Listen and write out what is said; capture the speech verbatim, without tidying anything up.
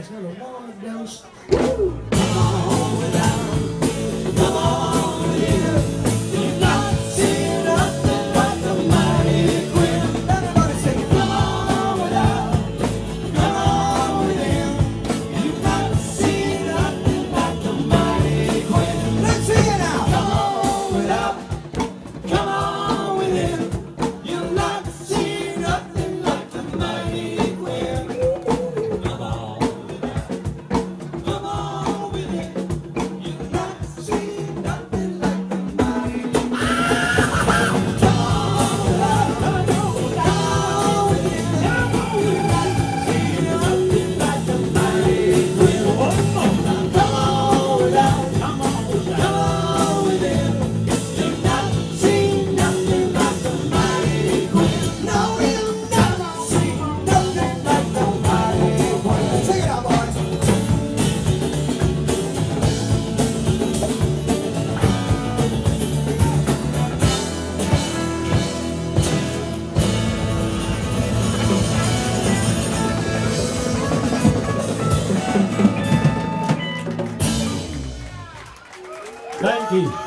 Let's go. One down. Come on down. Come on in. You've not seen nothing like the mighty Queen. Everybody sing it. Come on down. Come on in. You've not seen nothing like the mighty Queen. Let's sing it now. Come on down. Come on within. You've not seen nothing like the mighty Queen. Come on within. Come on within. You've not seen nothing like the mighty Queen. Come on, come on, come on within. You've not seen nothing like the mighty Queen. Come on, come on down. Come on, come on within. You've not seen nothing like the mighty Queen. No, you've never seen nothing like the mighty Queen. Sing it out, boys. Thank you.